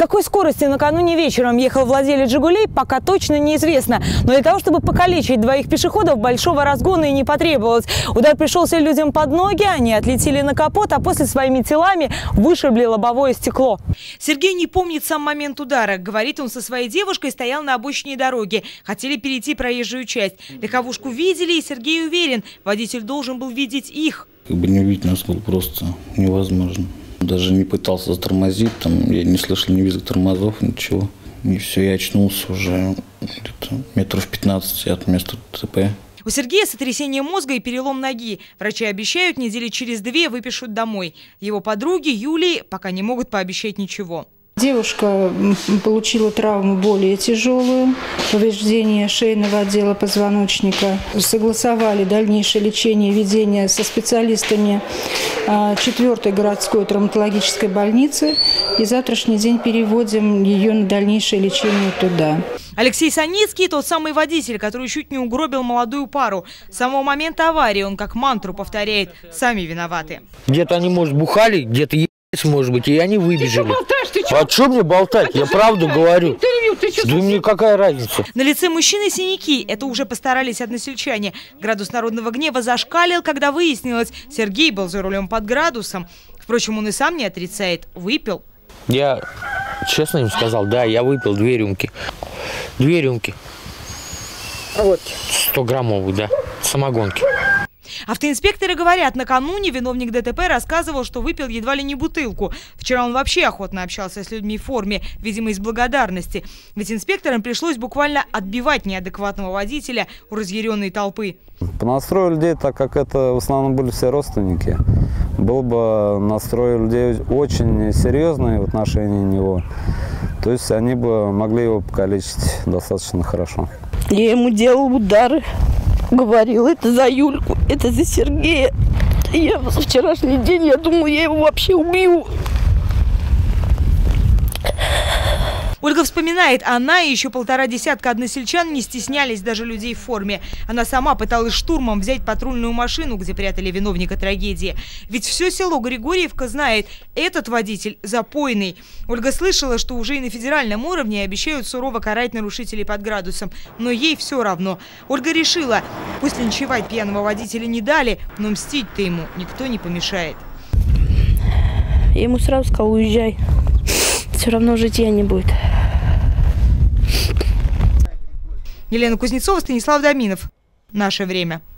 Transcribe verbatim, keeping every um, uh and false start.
На какой скорости накануне вечером ехал владелец «Жигулей», пока точно неизвестно. Но для того, чтобы покалечить двоих пешеходов, большого разгона и не потребовалось. Удар пришелся людям под ноги, они отлетели на капот, а после своими телами вышибли лобовое стекло. Сергей не помнит сам момент удара. Говорит, он со своей девушкой стоял на обочине дороги. Хотели перейти проезжую часть. Легковушку видели, и Сергей уверен, водитель должен был видеть их. Как бы не увидеть нас было просто невозможно. Даже не пытался затормозить, там, я не слышал ни визга тормозов, ничего. И все, я очнулся уже где-то метров пятнадцать от места ДТП. У Сергея сотрясение мозга и перелом ноги. Врачи обещают, недели через две выпишут домой. Его подруги Юлии пока не могут пообещать ничего. Девушка получила травму более тяжелую, повреждение шейного отдела позвоночника. Согласовали дальнейшее лечение, ведение со специалистами четвёртой городской травматологической больницы. И завтрашний день переводим ее на дальнейшее лечение туда. Алексей Саницкий – тот самый водитель, который чуть не угробил молодую пару. С самого момента аварии он как мантру повторяет: сами виноваты. Где-то они, может, бухали, где-то ебать, может быть, и они выбежали. Ты болтаешь, ты а что мне болтать? Это Я правду говорю. Интервью, ты да мне какая разница? На лице мужчины синяки. Это уже постарались односельчане. Градус народного гнева зашкалил, когда выяснилось, Сергей был за рулем под градусом. Впрочем, он и сам не отрицает. Выпил. Я честно им сказал, да, я выпил две рюмки. Две рюмки. Вот. сто граммовых, да, самогонки. Автоинспекторы говорят, накануне виновник ДТП рассказывал, что выпил едва ли не бутылку. Вчера он вообще охотно общался с людьми в форме, видимо, из благодарности. Ведь инспекторам пришлось буквально отбивать неадекватного водителя у разъяренной толпы. По настрою людей, так как это в основном были все родственники, был бы настрой людей очень серьезный в отношении него. То есть они бы могли его покалечить достаточно хорошо. Я ему делал удары. Говорил, это за Юльку, это за Сергея. Я в вчерашний день, я думаю, я его вообще убью. Ольга вспоминает, она и еще полтора десятка односельчан не стеснялись даже людей в форме. Она сама пыталась штурмом взять патрульную машину, где прятали виновника трагедии. Ведь все село Григорьевка знает, этот водитель запойный. Ольга слышала, что уже и на федеральном уровне обещают сурово карать нарушителей под градусом. Но ей все равно. Ольга решила, пусть линчевать пьяного водителя не дали, но мстить-то ему никто не помешает. Я ему сразу сказал, уезжай. Все равно житья не будет. Елена Кузнецова, Станислав Доминов. Наше время.